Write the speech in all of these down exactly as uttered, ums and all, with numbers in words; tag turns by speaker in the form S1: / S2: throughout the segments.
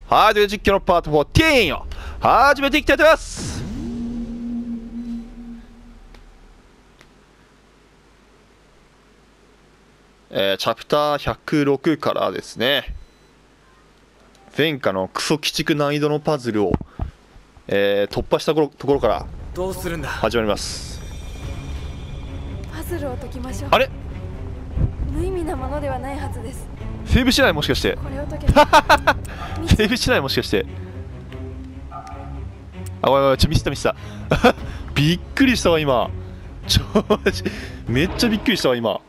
S1: はい、という実況のパートじゅうよ始めていきたいと思います。えー、チャプターひゃくろくからですね、前回のクソ鬼畜難易度のパズルを、えー、突破したところから
S2: どうするんだ
S1: 始まります。
S3: パズルを解きましょう。
S1: あれ
S3: 無意味なものではないはずです。
S1: セーブしないもしかして
S3: これを解けば
S1: セーブしないもしかしてあ、おいおい、ちょ、ミスったミスったびっくりしたわ今。ちょめっちゃびっくりしたわ今。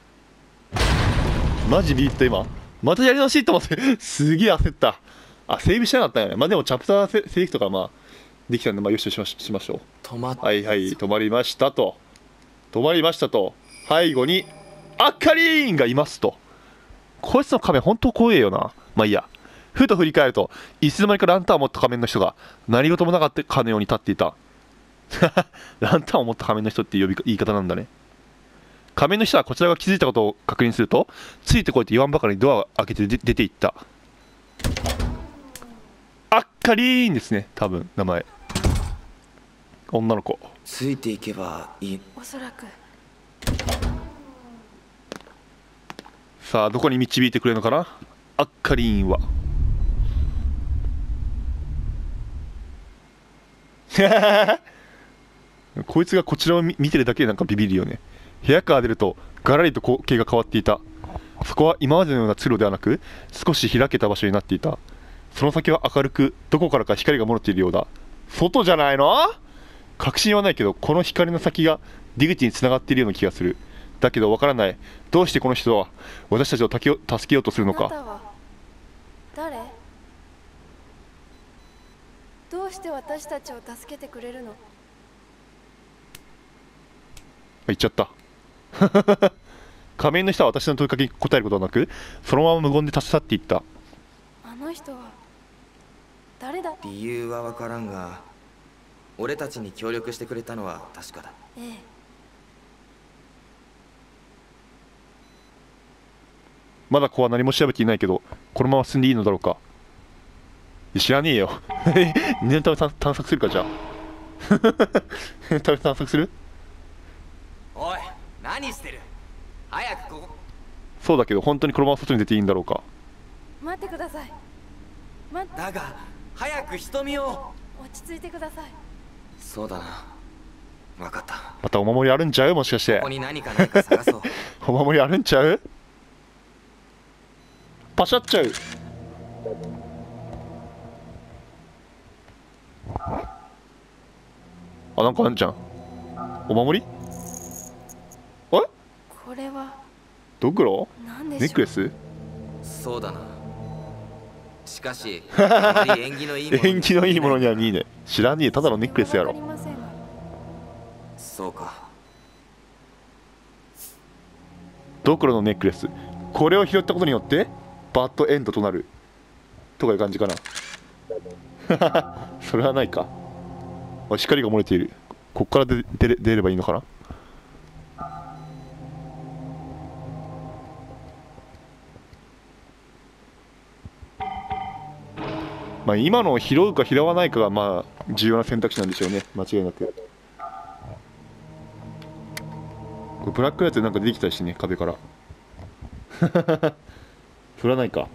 S1: マジビビった今。またやり直しと思ってすげえ焦った。あ、セーブしなかったよね。まあでもチャプターセセーフとかまあできたんで、まあよしとしまししましょう。
S2: 止まっ
S1: はいはい、止まりましたと。止まりましたと。背後にアッカリーンがいますと。こいつの仮面本当怖えよな。まあいいや。ふと振り返ると、いつの間にかランタンを持った仮面の人が何事もなかったかのように立っていた。ランタンを持った仮面の人っていう呼び言い方なんだね。仮面の人はこちらが気づいたことを確認すると、ついてこいと言わんばかりにドアを開けて出ていった。アッカリーンですね、多分名前。女の子。
S2: ついていけばいい。
S3: おそらく
S1: さあどこに導いてくれるのかな、アッカリーンは。こいつがこちらを見てるだけでなんかビビるよね。部屋から出るとガラリと光景が変わっていた。そこは今までのような通路ではなく少し開けた場所になっていた。その先は明るくどこからか光が漏れているようだ。外じゃないの？確信はないけどこの光の先が出口につながっているような気がする。だけどわからない。どうしてこの人は私たちを助けよ助けようとするのか。
S3: あなたは誰？どうして私たちを助けてくれるの？
S1: 言っちゃった仮面の人は私の問いかけに答えることはなく、そのまま無言で立ち去っていった。
S3: あの人は誰だ？
S2: 理由は分からんが、俺たちに協力してくれたのは確かだ。
S3: ええ。
S1: まだ子は何も調べていないけど、このまま進んでいいのだろうか。知らねえよ念のため探索するか、じゃあ念のため探索する。
S2: おい、何してる？早くここ。
S1: そうだけど本当にこのまま外に出ていいんだろうか。
S3: 待ってください。待って。
S2: だが早く人見を。
S3: 落ち着いてください。
S2: そうだな、分かった。
S1: またお守りあるんちゃう、もしかして。
S2: ここに何かないか探そう
S1: お守りあるんちゃう。パシャっちゃう。あ、なんかあんじゃん。お守り。あれ
S3: これは
S1: ドクロ
S3: 何でしょう？
S1: ネックレス。
S2: そうだな。しかしあまり縁起のいいものに
S1: 縁起のいいものには見えねえ。知らねえ、ただのネックレスやろ。
S3: わかりませんが。
S2: そうか。
S1: ドクロのネックレス。これを拾ったことによってバッドエンドとなるとかいう感じかなそれはないか。あ、光が漏れている。こっから出出れ出ればいいのかな。まあ今のを拾うか拾わないかがまあ重要な選択肢なんでしょうね、間違いなく。これブラックやつなんか出てきたりしてね、壁から振らないか。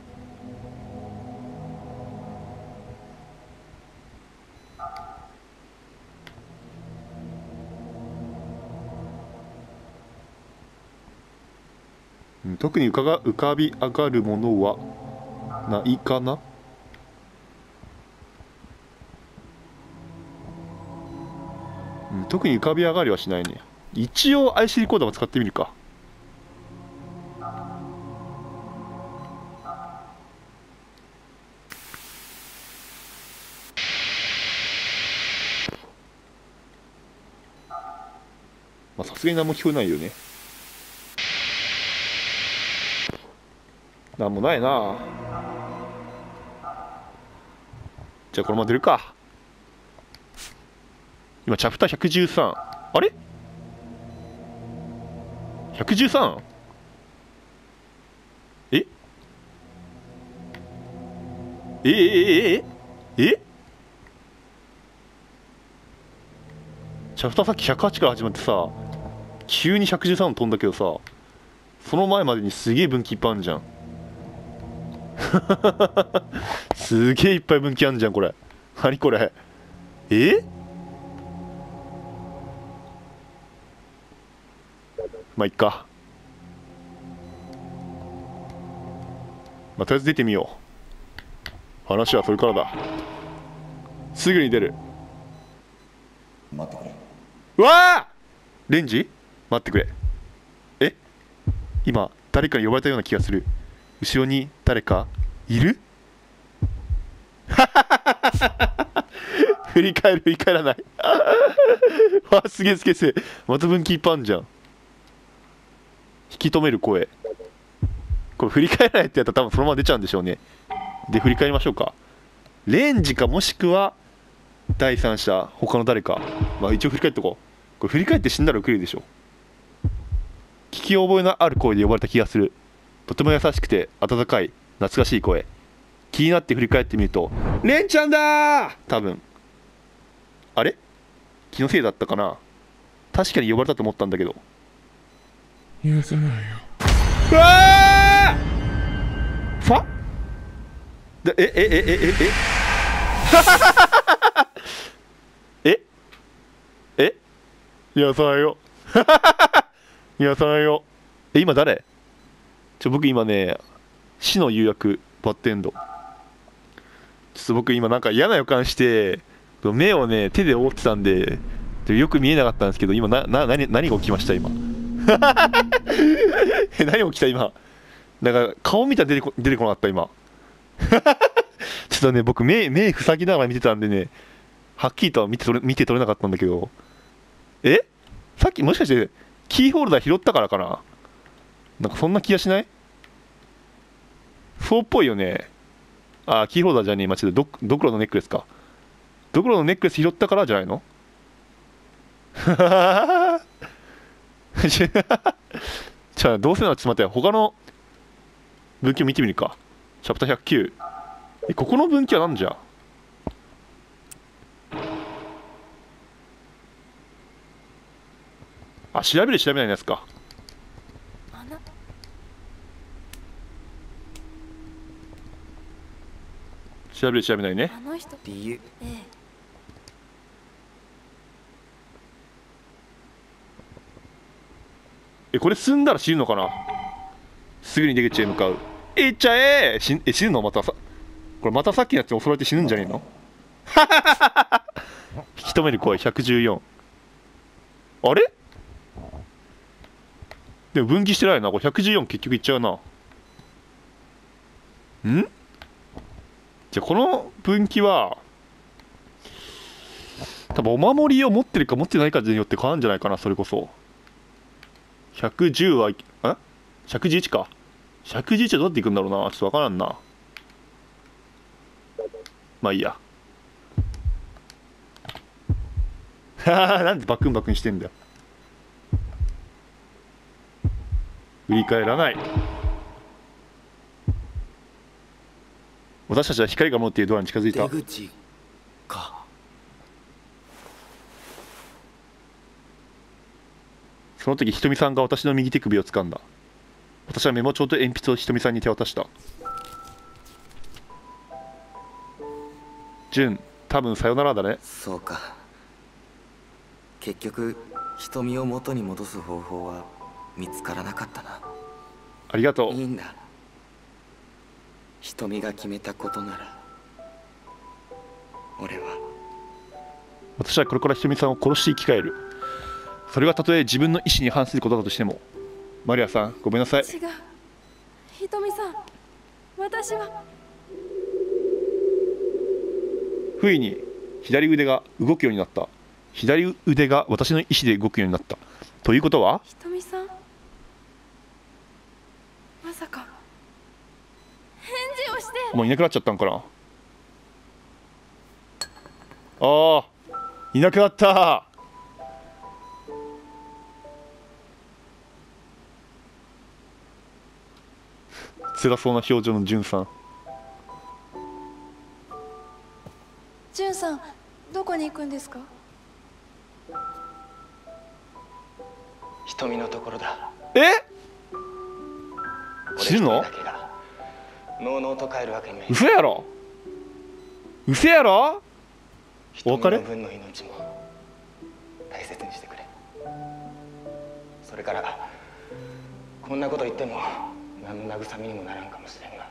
S1: うん、特に浮かが浮かび上がるものはないかな。うん、特に浮かび上がりはしないね。一応 アイシーディー コードも使ってみるか。まあさすがに何も聞こえないよね。なんもないな。じゃあこのまま出るか。今チャプターひゃくじゅうさん。あれ ?ひゃくじゅうさん？ えええええええチャプターさっきひゃくはちから始まってさ、急にひゃくじゅうさん飛んだけどさ、その前までにすげえ分岐いっぱいあるじゃん。すげえいっぱい分岐あんじゃんこれ。何これ。えまあいっか。まあとりあえず出てみよう。話はそれからだ。すぐに出る。
S4: 待ってくれ。
S1: うわあレンジ待ってくれ。え今誰かに呼ばれたような気がする。後ろに誰かいる。振り返る振り返らない。わあすげえすげえすげえ。また分岐いっぱいあんじゃん。引き止める声。これ振り返らないってやったら多分そのまま出ちゃうんでしょうね。で振り返りましょうか。レンジかもしくは第三者他の誰か。まあ一応振り返っとこう。これ振り返って死んだら受けるでしょ。聞き覚えのある声で呼ばれた気がする。とても優しくて温かい懐かしい声。気になって振り返ってみるとレンちゃんだー。多分あれ気のせいだったかな。確かに呼ばれたと思ったんだけど。
S4: 許せないよ。
S1: うわーファでええええええええやさよやさよ。え今誰。ちょ僕今ね死の誘惑バッドエンド。ちょっと僕今なんか嫌な予感して目をね手で覆ってたんでよく見えなかったんですけど、今なな何何が起きました今。え何が起きた今。なんか顔見たら出てこ出てこなかった今。ちょっとね僕目目塞ぎながら見てたんでね、はっきりとは見て取れ見て取れなかったんだけど。えさっきもしかしてキーホルダー拾ったからかな。なんかそんな気がしない。そうっぽいよね。あーキーホルダーじゃねえ、間違えた。ドドクロのネックレスか。ドクロのネックレス拾ったからじゃないの。じゃあどうせならちょっと待って、他の分岐を見てみるか。チャプターひゃくきゅう。えここの分岐は何じゃ。あ調べる調べないのやつか。
S3: あな
S1: 調べる調べないね。
S3: あの人。
S2: 理由
S3: ええ。
S1: えこれ進んだら死ぬのかな。すぐに出口へ向かう。いっちゃえー。しえ死ぬのまたさ。これまたさっきのやつに襲われて死ぬんじゃねえの。引き止める声ひゃくじゅうよん。あれでも分岐してないな。これひゃくじゅうよん結局いっちゃうな。んじゃあこの分岐は多分お守りを持ってるか持ってないかによって変わるんじゃないかな。それこそひゃくじゅうはあひゃくじゅういちか。ひゃくじゅういちはどうやっていくんだろうな。ちょっとわからんな。まあいいや。なんでバクンバクンしてんだよ。振り返らない。私たちは光が持っているドアに近づいた。
S2: 出口か。
S1: その時ひとみさんが私の右手首を掴んだ。私はメモ帳と鉛筆をひとみさんに手渡した。ジュン多分さよならだね。
S2: そうか。結局瞳を元に戻す方法は見つからなかったな。
S1: ありがとう。
S2: いいんだ。瞳が決めたことなら俺は。
S1: 私はこれからひとみさんを殺して生き返る。それがたとえ自分の意思に反することだとしても。マリアさんごめんなさい。
S3: 違う。ひとみさん、私は。
S1: 不意に左腕が動くようになった。左腕が私の意思で動くようになった。ということは
S3: ひとみさん、まさか返事をして。
S1: もういなくなっちゃったんかな。ああいなくなった。辛そうな表情のジュンさん。
S3: ジュンさん、どこに行くんですか？
S2: 瞳のところだ。
S1: え死ぬの？
S2: 俺一人だけがのうのうと帰るわけにはいかない。
S1: 嘘やろ嘘やろお別れ？
S2: 瞳の分の命も大切にしてくれ。それからこんなこと言っても何の慰めにもならんかもしれんが、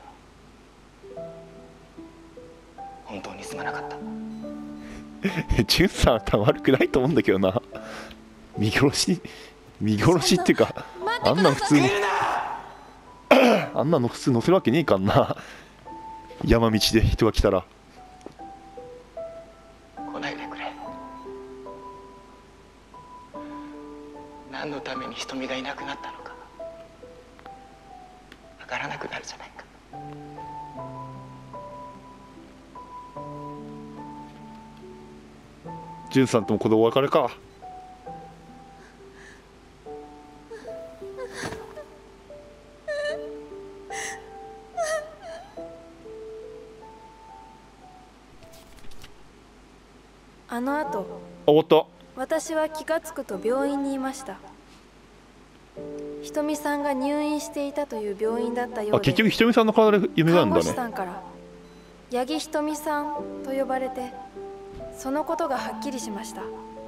S2: 本当にすまなかった。
S1: ジュンさんは多分悪くないと思うんだけどな。見殺し見殺しっていうか、あんなん普通にあんなの普通乗せるわけねえかんな。山道で人が来たら。
S2: 来ないでくれ。何のために瞳がいなくなったのかわからなくなるじゃないか。
S1: ジュンさんともこのお別れか。
S3: あの後、
S1: あ、終わった。
S3: 私は気がつくと病院にいました。ひとみさんが入院していたという病院だったようで、
S1: あ、結局ひとみさんの体で夢なんだ
S3: 看護師さ
S1: ね。
S3: んから八木ひとみさんと呼ばれて、そのことがはっきりしました。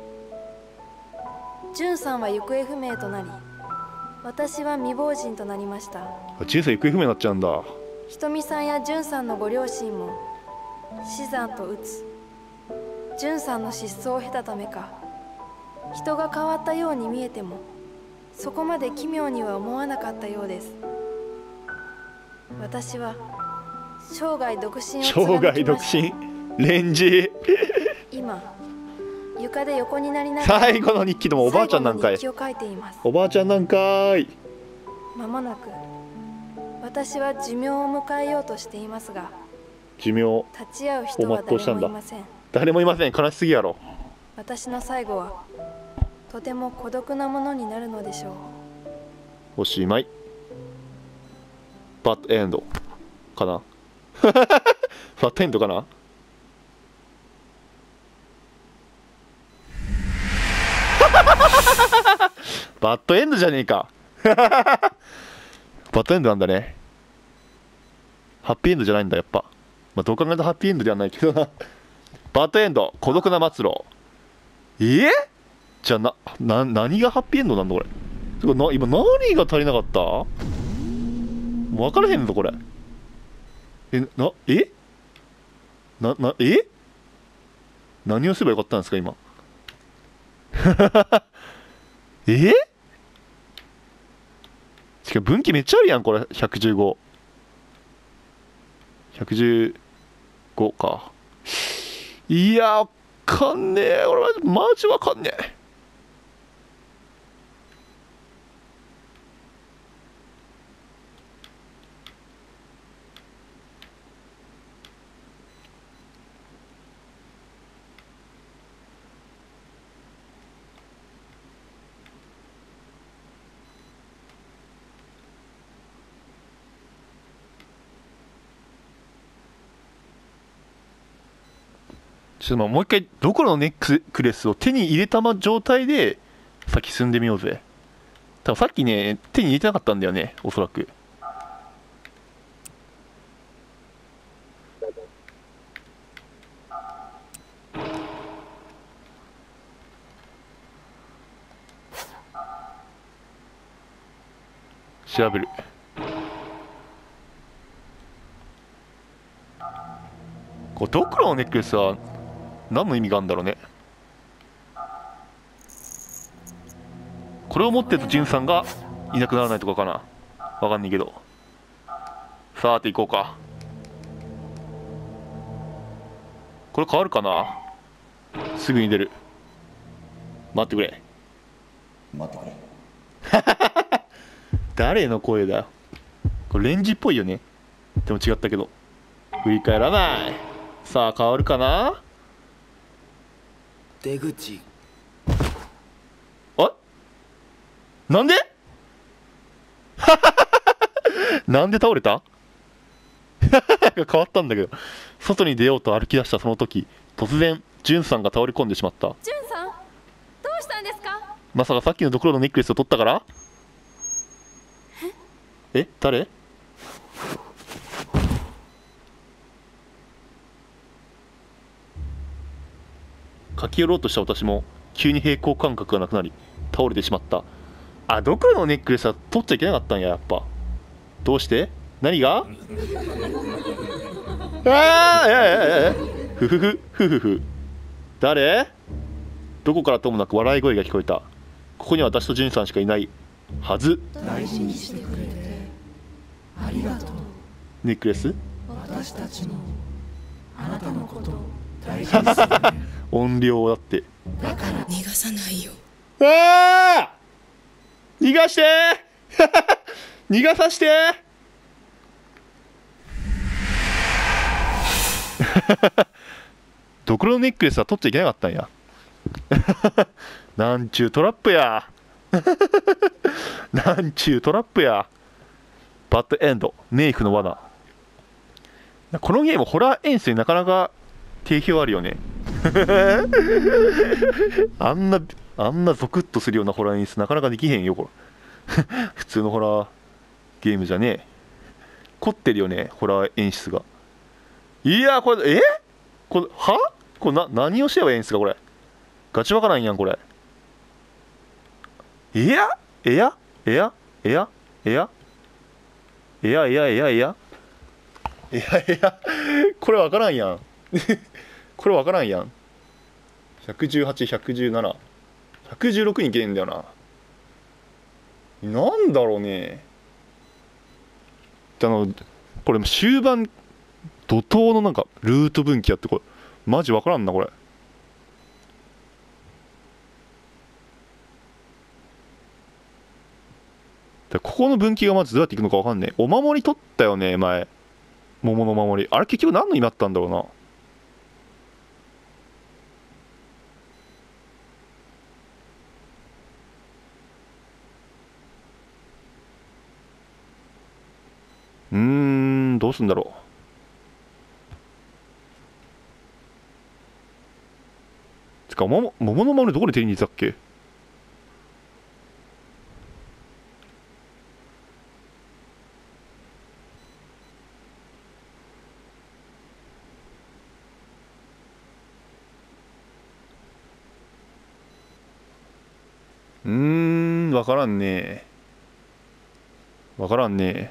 S3: ジュンさんは行方不明となり、私は未亡人となりました。
S1: あ、ジュンさん行方不明になっちゃうんだ。
S3: ひとみさんやジュンさんのご両親も死産とうつ、ジュンさんの失踪を経たためか、人が変わったように見えてもそこまで奇妙には思わなかったようです。私は生涯独身を
S1: 生涯独
S3: 貫きました。
S1: 身レンジ
S3: 今床で横になりながら
S1: 最後の日記でもおばあちゃんなんかい。
S3: 最後の日記を書いています。
S1: おばあちゃんなんかい。
S3: まもなく私は寿命を迎えようとしていますが、
S1: 寿命
S3: 立ち会う人は誰もいません。
S1: 誰もいません。悲しすぎやろ。
S3: 私の最後はとても孤独なものになるのでしょう。
S1: おしまい。バッドエンドかなバッドエンドかな。バッドエンドじゃねえかバッドエンドなんだね。ハッピーエンドじゃないんだやっぱ。まあどう考えたらハッピーエンドではないけどなバッドエンド、孤独な末路。えー、じゃあな、な、何がハッピーエンドなんだこれ。てかな、今何が足りなかった？もう分からへんぞこれ。え、な、えな、な、え何をすればよかったんですか今えしかも分岐めっちゃあるやんこれ。ひゃくじゅうご。ひゃくじゅうごか。いや、わかんねえ。俺はマジわかんねえ。ちょっともう一回どこのネックレスを手に入れたま状態で先進んでみようぜ。多分さっきね手に入れてなかったんだよねおそらく。調べる。これドクロのネックレスは何の意味があるんだろうね。これを持ってるとジュンさんがいなくならないとかかな。わかんないけど。さーて行こうか。これ変わるかな。すぐに出る。待ってくれ。
S4: 待ってくれ。
S1: 誰の声だよ。これレンジっぽいよね。でも違ったけど振り返らない。さあ変わるかな。
S2: 出口。
S1: あ、なんでなんで倒れた変わったんだけど、外に出ようと歩き出したその時、突然ジュンさんが倒れ込んでしまった。
S3: ジュンさん、どうしたんですか？
S1: まさかさっきのドクロのネックレスを取ったから？え、誰？駆け寄ろうとした私も急に平行感覚がなくなり倒れてしまった。あ、ドクロのネックレスは取っちゃいけなかったんや。やっぱどうして？何が？ああ、いやいやいや、ふふふふふふ。誰？どこからともなく笑い声が聞こえた。ここには私とジュンさんしかいないはず。
S5: 大事にしてくれてありがとう。
S1: ネックレス？
S5: 私たちもあなたのこと大事にするね。
S1: 音量だって。
S5: だから逃がさないよ。
S1: ああ、逃がして逃がさしてドクロのネックレスは取っちゃいけなかったんやなんちゅうトラップやなんちゅうトラップや。バッドエンド、ネイフの罠。このゲームホラー演出になかなか定評あるよねあんなあんなゾクッとするようなホラー演出なかなかできへんよこれ普通のホラーゲームじゃねえ。凝ってるよねホラー演出が。いやこれえこれはこれな何をしてればいいんですかこれ。ガチわからんやんこれ。いやエアエアエアエアエアエアエアエアエアエアこれわからんやんこれわからんやん。ひゃくじゅうはち、ひゃくじゅうなな、ひゃくじゅうろくにいけねえんだよな。なんだろうね。あのこれ終盤怒涛のなんかルート分岐やって、これマジわからんなこれ。でここの分岐がまずどうやっていくのかわかんねえ。お守り取ったよね前、桃のお守り。あれ結局何の意味だったんだろうな。うーん、どうすんだろう。つか桃桃の丸どこで手に入れたっけ。うーん、わからんねわからんね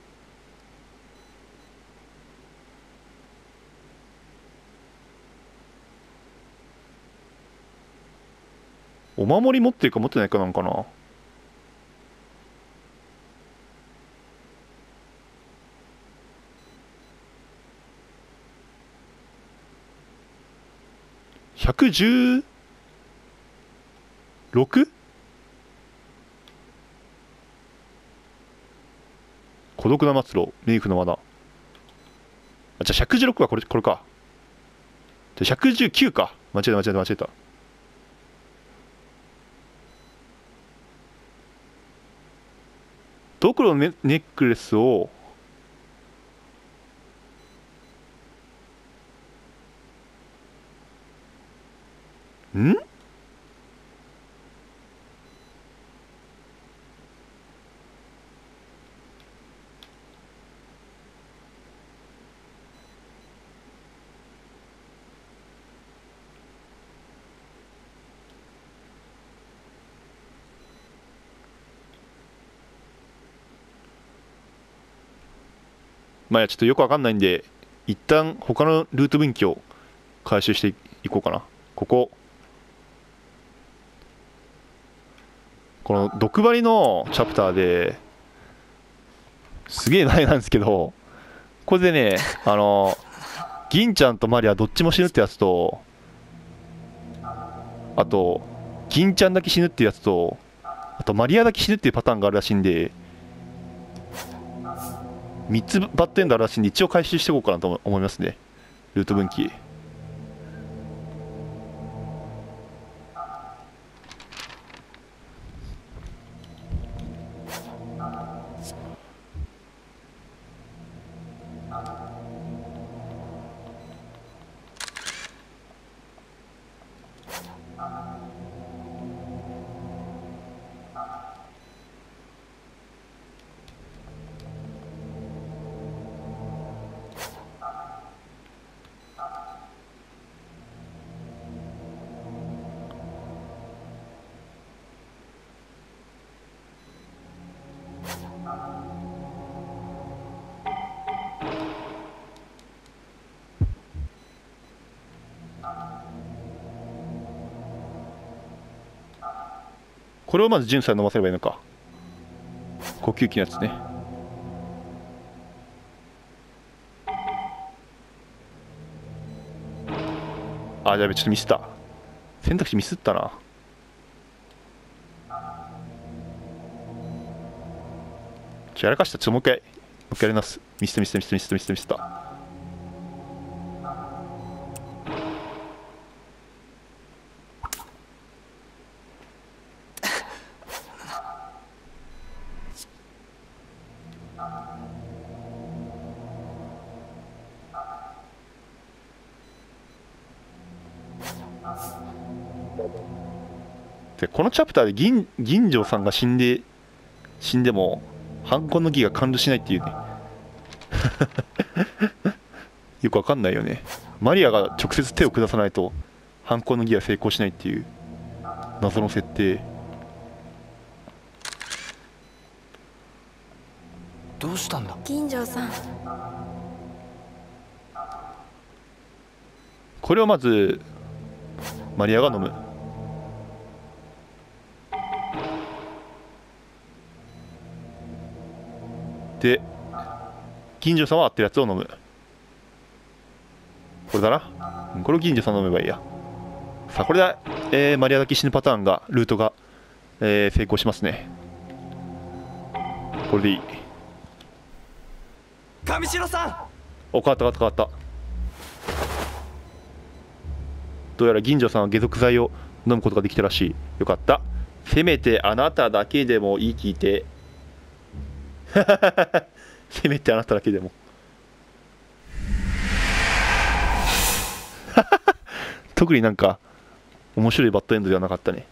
S1: お守り持ってるか持ってないかなんかな。ひゃくじゅうろく？ 孤独な末路、メイフの罠。あ、じゃあひゃくじゅうろくはこれ、これか。じゃあひゃくじゅうきゅうか。間違えた間違えた間違えた。ドクロのネネックレスをんまあちょっとよくわかんないんで一旦他のルート分岐を回収していこうかな。こここの毒針のチャプターですげえ前なんですけど、これでねあの銀ちゃんとマリアどっちも死ぬってやつと、あと銀ちゃんだけ死ぬってやつと、あとマリアだけ死ぬっていうパターンがあるらしいんで、みっつバッドエンドあるらしいんで一応回収していこうかなと思いますねルート分岐。 これをまずジュンさんに飲ませればいいのか。呼吸器のやつね。あ、やべ、ちょっとミスった。選択肢ミスったな。ちょやらかした。ちょっともう一回もう一回やります。ミスったミスったミスったミスったミスったミスった。でこのチャプターで銀銀城さんが死んで死んでも犯行の儀が完了しないっていうねよくわかんないよね。マリアが直接手を下さないと犯行の儀は成功しないっていう謎の設定。
S2: どうしたんだ。
S3: 銀城さん、
S1: これをまずマリアが飲む。で銀城さんは合ってるやつを飲む。これだな、うん、これを銀城さん飲めばいいや。さあこれで、えー、マリアだけ死ぬパターンがルートが、えー、成功しますね。これでいい。
S2: 上白さん。
S1: お、変わった変わった変わった。どうやら銀城さんは解毒剤を飲むことができたらしい。よかった。せめてあなただけでも言い聞いてせめてあなただけでも特になんか面白いバッドエンドではなかったね。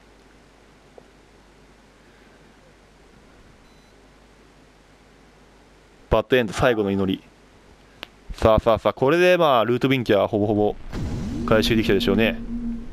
S1: バッドエンド最後の祈り。さあさあさあ、これでまあルートビンキはほぼほぼ回収できたでしょうね。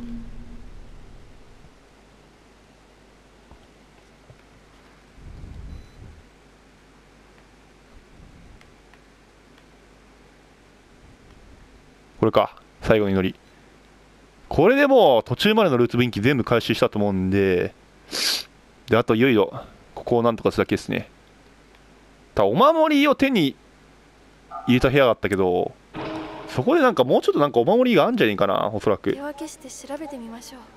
S1: これか、最後の祈り。これでもう途中までのルートビンキ全部回収したと思うんで、であといよいよここをなんとかするだけですね。ただお守りを手に入れた部屋があったけど、そこでなんかもうちょっとなんかお守りがあるんじゃねえかな、おそらく。
S3: 手分けして調べてみましょう。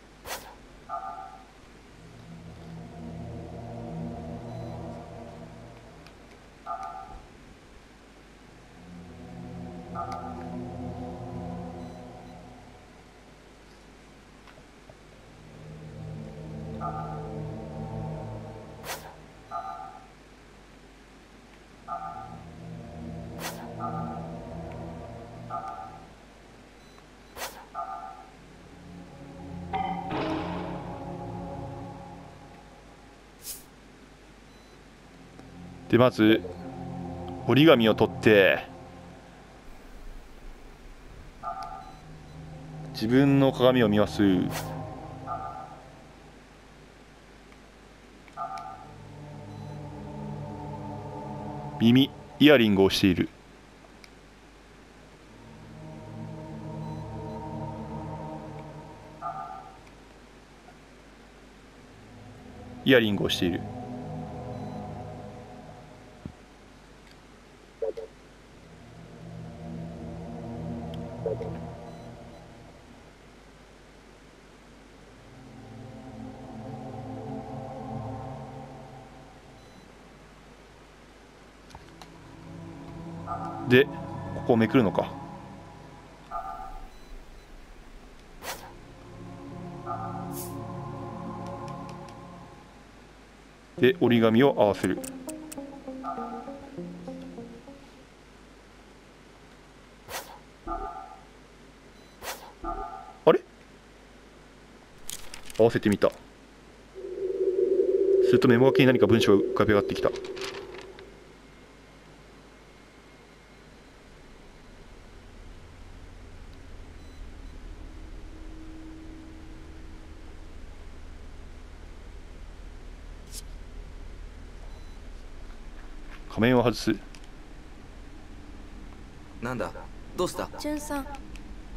S1: でまず折り紙を取って自分の鏡を見ます。耳イヤリングをしている。イヤリングをしている。でここをめくるのか。で折り紙を合わせる。あれ合わせてみた。するとメモ書きに何か文章が浮かび上がってきた。仮面を外す。
S2: なんだ、どうした。
S3: じゅんさん、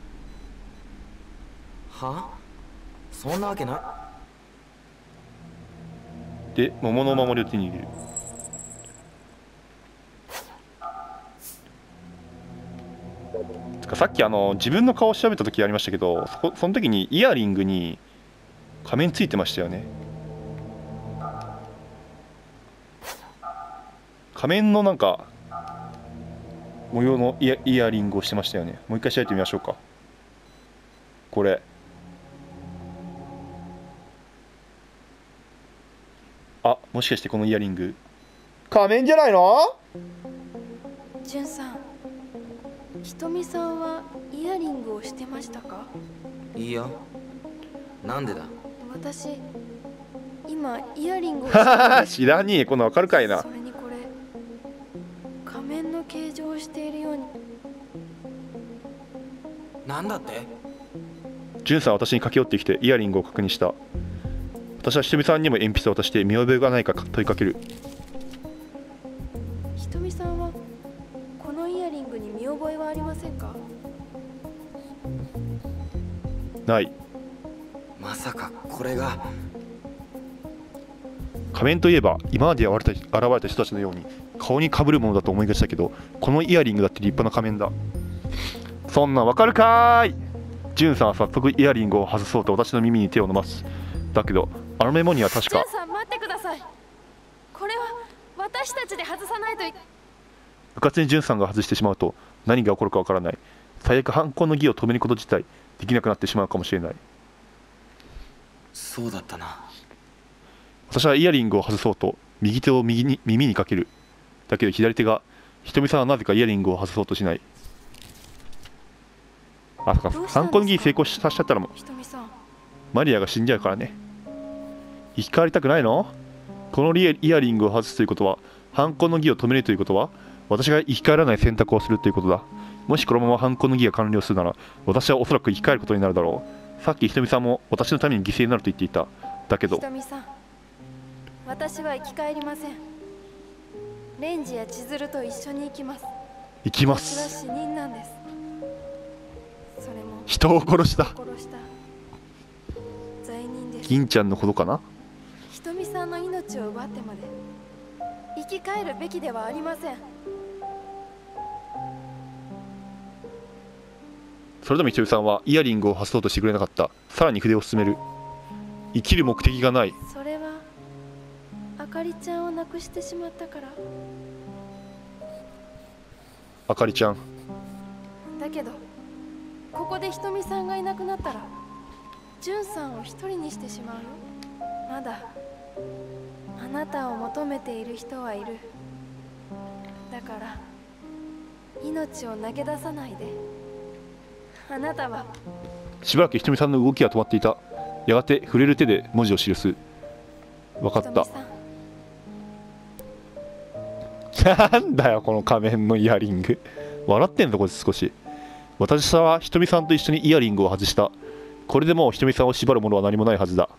S2: は？そんなわけない。
S1: で桃のお守りを手に入れる。つかさっきあの自分の顔を調べた時ありましたけど、そ, その時にイヤリングに仮面ついてましたよね。仮面のなんか模様のイ ヤ, イヤリングをしてましたよね。もう一回調べてみましょうか。これあ、もしかしてこのイヤリング仮面じゃないの？
S3: じゅんさん、ひとみさんはイヤリングをしてましたか？
S2: いいよ。なんでだ？
S3: 私今イヤリングをして
S1: 知らねえ、こんなわかるかいな。
S3: それにこれ仮面の形状をしているように。
S2: なんだって？
S1: ジュンさんは私に駆け寄ってきてイヤリングを確認した。私はひとみさんにも鉛筆を渡して見覚えがないか問いかける。
S3: ひとみさんはこのイヤリングに見覚えはありませんか？
S1: ない。
S2: まさかこれが。
S1: 仮面といえば今まで現れた、現れた人たちのように顔にかぶるものだと思いがちだけど、このイヤリングだって立派な仮面だ。そんなんわかるかーい。ジュンさんは早速イヤリングを外そうと私の耳に手を伸ばす。だけどあのメモには確か。
S3: ジュンさん待ってください。これは私たちで外さないとい。
S1: うかつにジュンさんが外してしまうと何が起こるかわからない。最悪犯行の儀を止めること自体できなくなってしまうかもしれない。
S2: そうだったな。
S1: 私はイヤリングを外そうと右手を右に耳にかける。だけど左手が、ひとみさんはなぜかイヤリングを外そうとしない。あ、そっか、犯行の儀に成功させちゃったらもう
S3: ひとみさん、
S1: マリアが死んじゃうからね。生き返わりたくないの？このイヤリングを外すということは、犯行の儀を止めるということは、私が生き返らない選択をするということだ。もしこのまま犯行の儀が完了するなら、私はおそらく生き返ることになるだろう。さっきひとみさんも私のために犠牲になると言っていた。だけど
S3: ひとみさん、私は生き返りません。レンジや千鶴と一緒に行きます。
S1: 行きま
S3: 私は
S1: す。
S3: 死人なんです。それも
S1: 人を殺した
S3: 殺した罪人です。
S1: 銀ちゃんのことかな。
S3: ひとみさんの命を奪ってまで生き返るべきではありません。
S1: それでもひとみさんはイヤリングを外そうとしてくれなかった。さらに筆を進める。生きる目的がない。
S3: それはあかりちゃんを亡くしてしまったから。
S1: あかりちゃん。
S3: だけどここでひとみさんがいなくなったらじゅんさんを一人にしてしまうよ。まだあなたを求めている人はいる。だから命を投げ出さないで。あなたは。
S1: しばらくひとみさんの動きが止まっていた。やがて触れる手で文字を記す。分かった。なんだよこの仮面のイヤリング。笑ってんぞこいつ少し。私はひとみさんと一緒にイヤリングを外した。これでもうひとみさんを縛るものは何もないはずだ。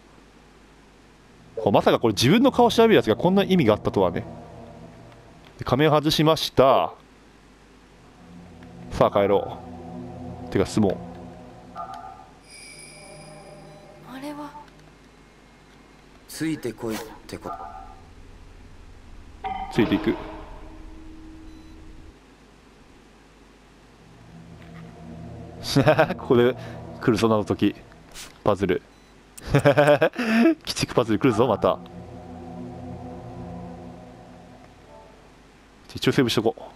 S1: まさかこれ自分の顔を調べるやつがこんな意味があったとはね。仮面を外しました。さあ帰ろう。てか進もう。
S3: あれは
S2: ついてこいってこと。
S1: ついていく。ここで来るぞなの時パズル鬼畜パズル来るぞまた。一応セーブしとこう。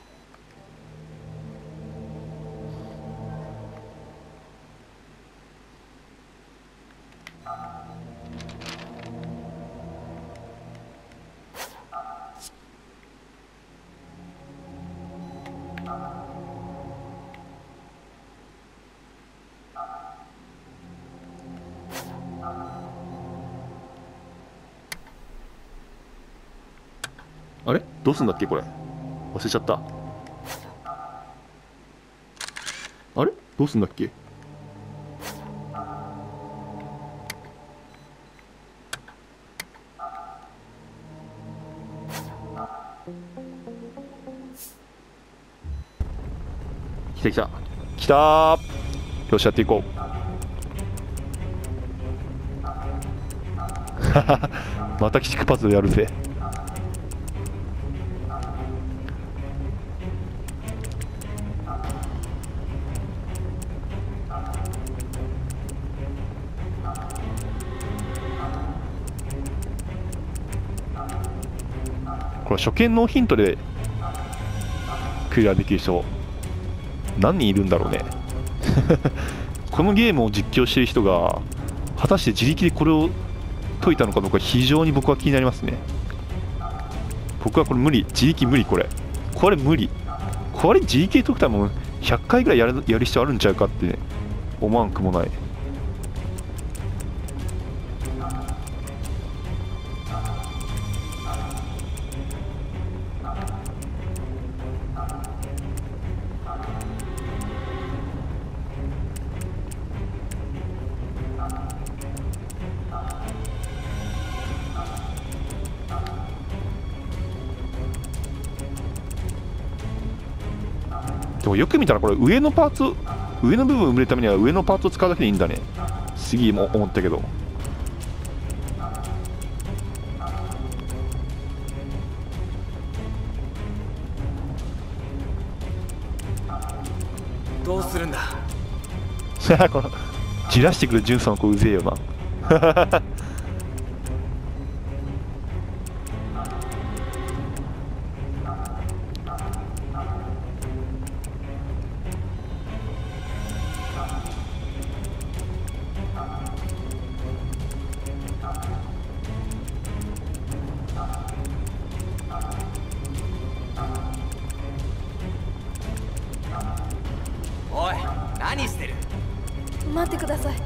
S1: あれどうすんだっけこれ忘れちゃった。あれどうすんだっけ。来た来た来たー。よしやっていこう。 また鬼畜パズルやるぜ。これ初見ノーヒントでクリアできる人何人いるんだろうね。このゲームを実況している人が果たして自力でこれを解いたのかどうか非常に僕は気になりますね。僕はこれ無理、自力無理、これこれ無理、これ自力で解くためもひゃっかいぐらいやる、やる必要あるんちゃうかって、ね、思わんくもない。でもよく見たらこれ上のパーツ、上の部分を埋めるためには上のパーツを使うだけでいいんだね。すげえも思ったけど。
S2: どうするんだ。
S1: このじらしてくるジュンさんの子うぜえよな。
S2: おい、何してる。
S3: 待ってください。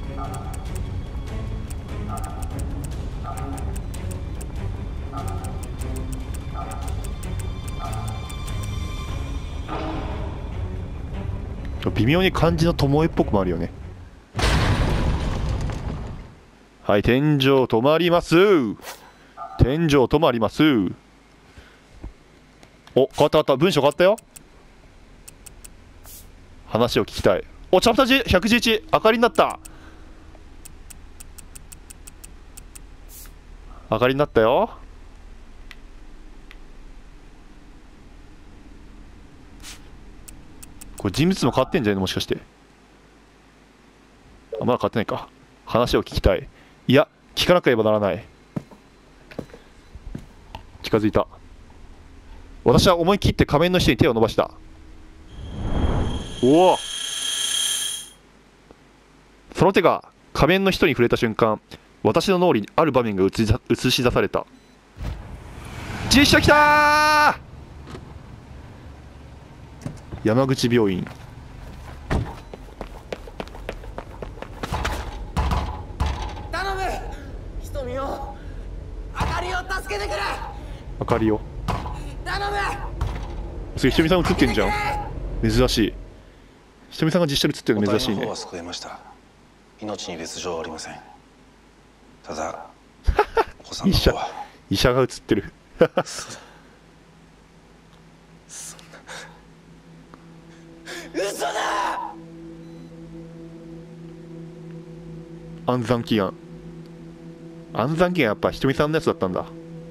S1: 微妙に漢字の巴っぽくもあるよね。はい、天井止まります。天井止まります。お、変わった変わった、文章変わったよ。話を聞きたい。お、チャプターひゃくじゅういち、明かりになった。明かりになったよ。これ人物も変わってんじゃないの、もしかして。あ、まだ変わってないか。話を聞きたい。いや、聞かなければならない。近づいた。私は思い切って仮面の人に手を伸ばした。おお、その手が仮面の人に触れた瞬間、私の脳裏にある場面が映し映し出された。実写きたー。山口病院。
S2: 頼む、瞳を、あかりを助けてくれ。
S1: あかりを。
S2: 頼む。
S1: それひとみさん映ってんじゃん。珍しい。ひとみさんが実写で映ってるの珍しいね。
S6: 母体の方は救えました。命に別状はありません。ただお子さん
S1: 医者
S6: の方は
S1: 医者が映ってる。
S2: 嘘だ。
S1: 安産祈願。安産祈願やっぱひとみさんのやつだったんだ。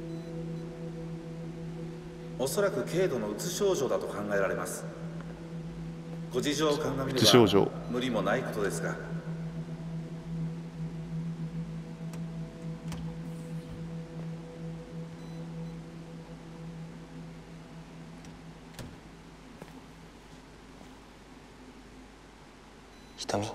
S7: おそらく軽度のうつ症状だと考えられます。ご事情を鑑みれ
S1: うつ症状
S7: ば無理もないことですが。
S2: 瞳。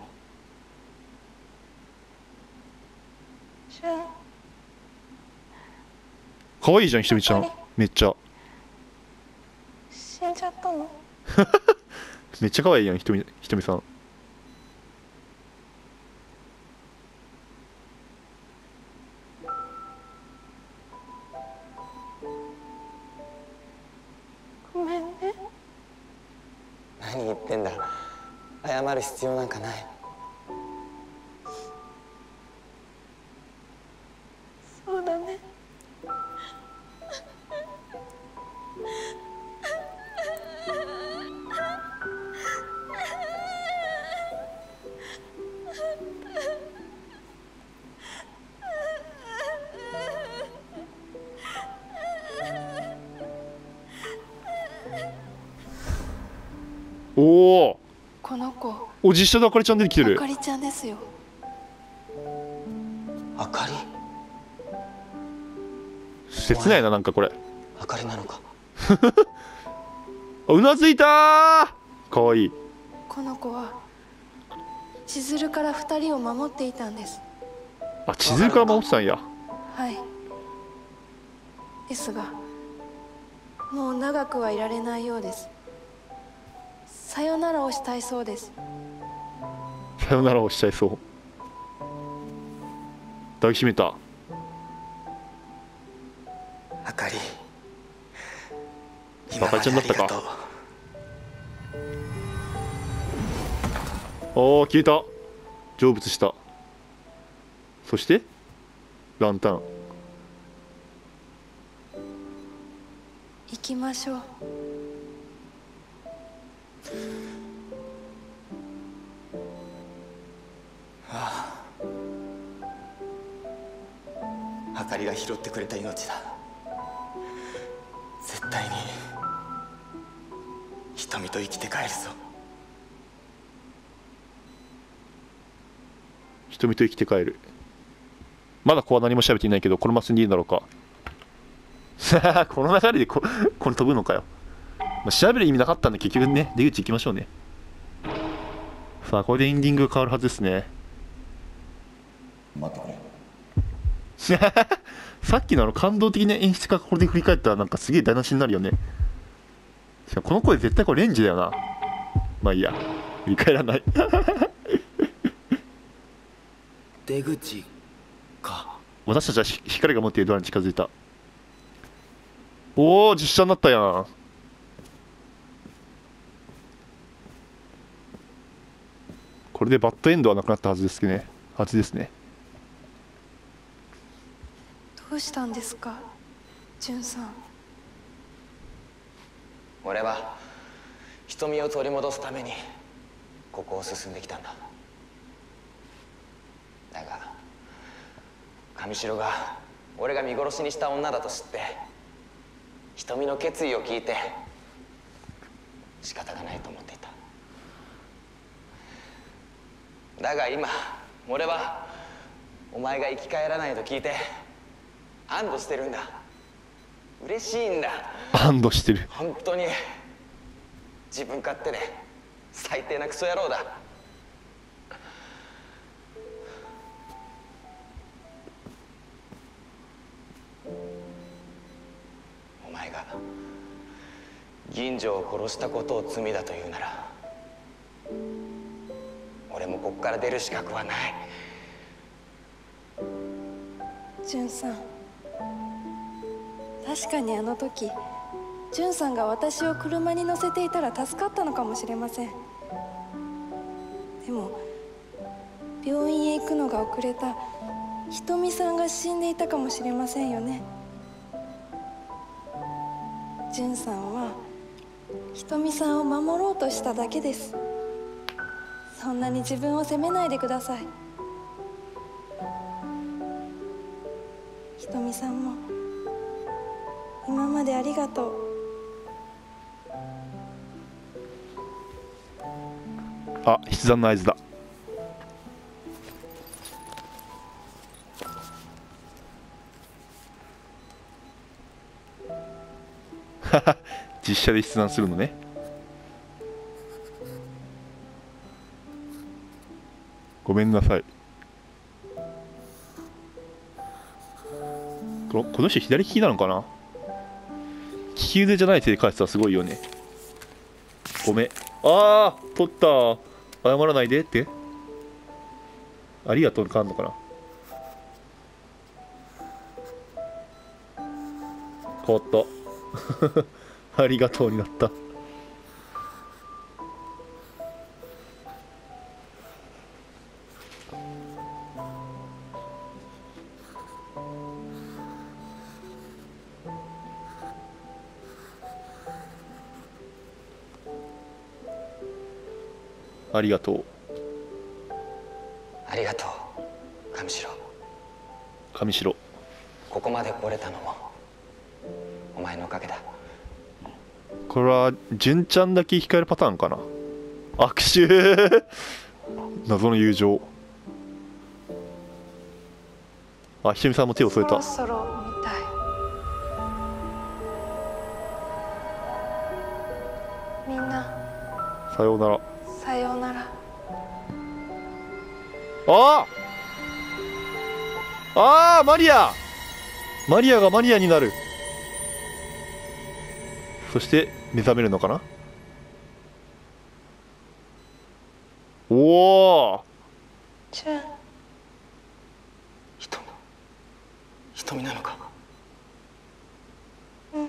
S1: 可愛いじゃんひとみちゃん。めっちゃ
S3: 死んじゃったの？
S1: めっちゃ可愛いやんひとみひとみさん。
S3: ごめんね。
S2: 何言ってんだ。謝る必要なんかない。
S3: そうだね。
S1: おお、
S3: この子
S1: お実写であかりちゃん出てきてる。
S3: あかりちゃんですよ。
S2: あかり
S1: 切ないな、なんかこれ。
S2: あかりなのか。
S1: うなずいたー。かわいい。
S3: この子は千鶴から二人を守っていたんです。
S1: あ、千鶴から守ってたんや。
S3: はい。ですがもう長くはいられないようです。さよならをしたいそうです。
S1: さよならをしちゃいそう。抱きしめた。
S2: あかり、
S1: あかりちゃんだったか。おお、消えた。成仏した。そしてランタン。
S3: 行きましょう。
S2: ああ、あかりが拾ってくれた命だ。絶対に瞳と生きて帰るぞ。
S1: 瞳と生きて帰る。まだここは何も調べていないけど、このまま進んでいいんだろうか。この流れでここれ飛ぶのかよ。まあ、調べる意味なかったんで結局ね、出口行きましょうね。さあ、これでエンディングが変わるはずですね。
S4: 待ってくれ。
S1: さっきのあの感動的な演出がこれで振り返ったらなんかすげえ台無しになるよね。しかもこの声絶対これレンジだよな。まあいいや、振り返らない。
S2: 出口か。
S1: 私たちは光が持っているドアに近づいた。おお、実写になったやん。これでバッドエンドはなくなったはずですね。はずですね。
S3: どうしたんですか、ジュンさん。
S2: 俺は瞳を取り戻すためにここを進んできたんだ。だが神城が俺が見殺しにした女だと知って瞳の決意を聞いて仕方がないと思っていた。だが今俺はお前が生き返らないと聞いて安堵してるんだ。嬉しいんだ。
S1: 安堵してる。
S2: 本当に自分勝手で最低なクソ野郎だ。お前が銀城を殺したことを罪だというなら俺もここから出る資格はない。
S3: ジュンさん、確かにあの時ジュンさんが私を車に乗せていたら助かったのかもしれません。でも病院へ行くのが遅れた瞳さんが死んでいたかもしれませんよね。ジュンさんは瞳さんを守ろうとしただけです。そんなに自分を責めないでください。瞳さんも今までありがとう。
S1: あ、筆談の合図だ。実写で筆談するのね。ごめんなさい。このこの人左利きなのかな。利き腕じゃない手で返すのはすごいよね。ごめん。ああ、取った。謝らないでって。ありがとうかんのかな。変わったありがとうになった。ありがとう。
S2: ありがとう神城。
S1: 神城。
S2: ここまで来れたのもお前のおかげだ。
S1: これは純ちゃんだけ光るパターンかな。 握手謎の友情。あ、ひとみさんも手を添えた。
S3: そろそろ見たい。みんな
S1: さようなら。
S3: さようなら。
S1: ああああ、マリアマリアがマリアになる。そして目覚めるのかな。おお、
S3: チュン、
S2: 瞳瞳なのか。
S3: うん。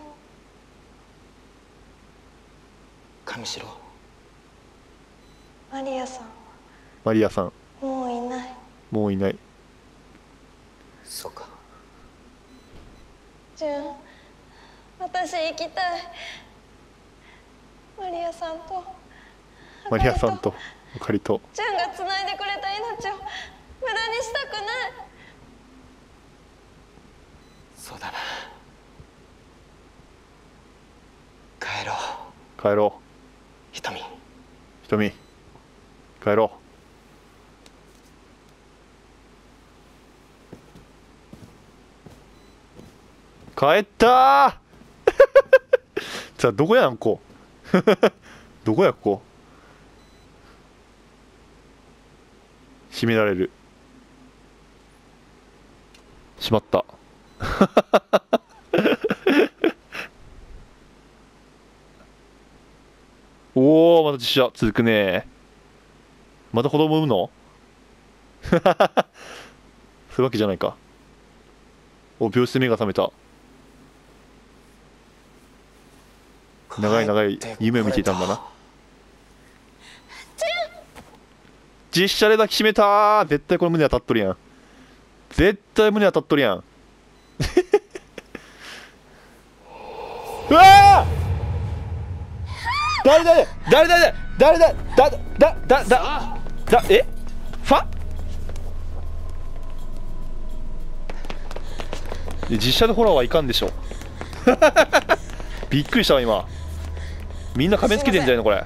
S2: 神城。
S3: マリアさん
S1: マリアさん
S3: もういない。
S1: もういない。
S2: そうか。
S3: チュン、私行きたい。マリアさんと
S1: マリアさんとあかりと。
S3: チュンがつないでくれた命を無駄にしたくない。
S2: そうだな。帰ろう。
S1: 帰ろう。
S2: 瞳。
S1: ひとみ帰ろう。帰ったーじゃあどこやんこどこやここ。閉められる。しまったおお、また実写続くね。また子供産むのそういうわけじゃないか。お、病室で目が覚めた。長い長い夢を見ていたんだな。実写で抱きしめたー。絶対これ胸当たっとるやん。絶対胸当たっとるやんうわー、誰誰誰誰誰誰だだだだだだえファ実写でホラーはいかんでしょびっくりしたわ今。みんな仮面つけてんじゃないのこれ。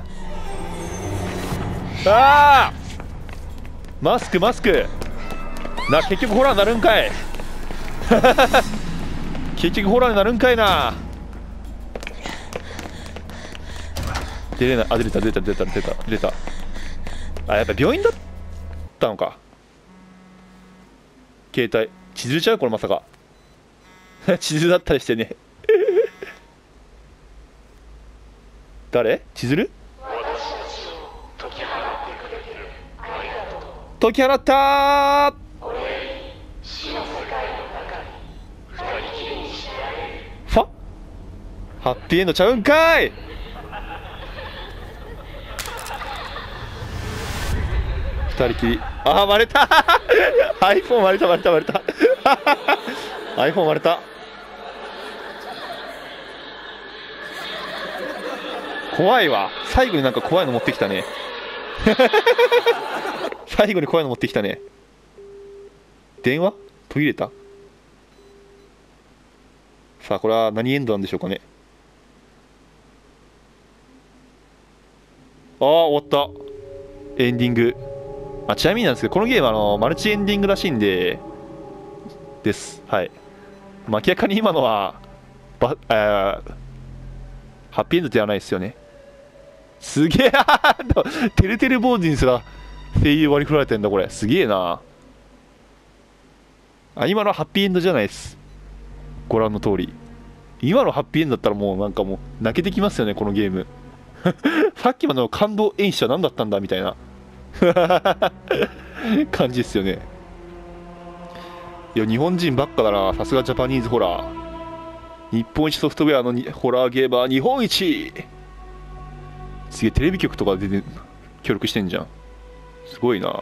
S1: ああマスクマスクな、結局ホラーになるんかい結局ホラーになるんかいな。出れない。あ、出れた出た出た出た出た。あ、やっぱ病院だったのか。携帯千鶴ちゃうこれまさか千鶴だったりしてね誰？千鶴？解き放ったー。ファ？ハッピーエンドちゃうんかい。二人きり。ああ、割れたiPhone 割れた割れた割れたiPhone 割れた。怖いわ。最後になんか怖いの持ってきたね最後に怖いの持ってきたね。電話途切れた。さあこれは何エンドなんでしょうかね。ああ終わった。エンディング。あ、ちなみになんですけどこのゲームはあのマルチエンディングらしいんでです。はい。明らかに今のはバ、えー、ハッピーエンドではないですよね。すげえてるてる坊主にすら声優割り振られてんだこれ。すげえなあ。今のはハッピーエンドじゃないです。ご覧の通り。今のハッピーエンドだったらもうなんかもう泣けてきますよねこのゲームさっきまでの感動演出は何だったんだみたいな感じですよね。いや日本人ばっかだな。さすがジャパニーズホラー。日本一ソフトウェアのにホラーゲーマー日本一。すげえテレビ局とかで協力してんじゃん。すごいな。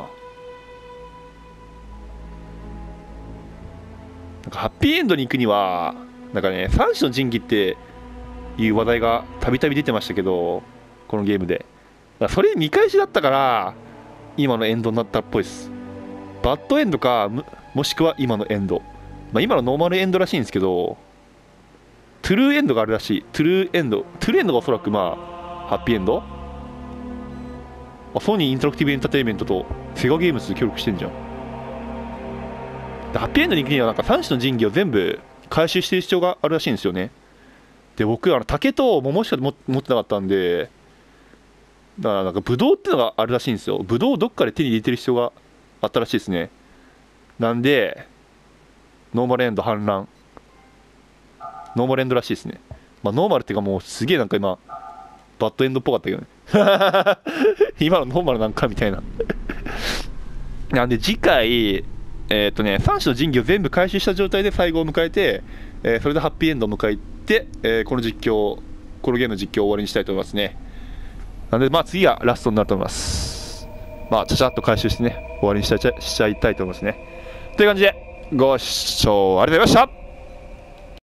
S1: なんかハッピーエンドに行くにはなんかね三種の神器っていう話題がたびたび出てましたけどこのゲームで。だからそれ見返しだったから今のエンドになったっぽいです。バッドエンドか も, もしくは今のエンド、まあ、今のノーマルエンドらしいんですけどトゥルーエンドがあるらしい。トゥルーエンドトゥルーエンドがおそらくまあハッピーエンドあソニーインタラクティブエンターテインメントとセガゲームズ協力してんじゃん。でハッピーエンドに行くにはなんかさん種の神器を全部回収してる必要があるらしいんですよね。で僕あの竹と桃しか持ってなかったんで、だからなんかブドウってのがあるらしいんですよ。ブドウをどっかで手に入れてる必要があったらしいですね。なんでノーマルエンド反乱、ノーマルエンドらしいですね。まあノーマルっていうかもうすげえなんか今バッドエンドっぽかったけどね今のノーマルなんかみたいななんで次回えー、っとねさん種の神器を全部回収した状態で最後を迎えて、えー、それでハッピーエンドを迎えて、えー、この実況このゲームの実況を終わりにしたいと思いますね。なんでまあ次がラストになると思います。まあちゃちゃっと回収してね終わりにしちゃいしちゃいたいと思いますね。という感じでご視聴ありがとうございました。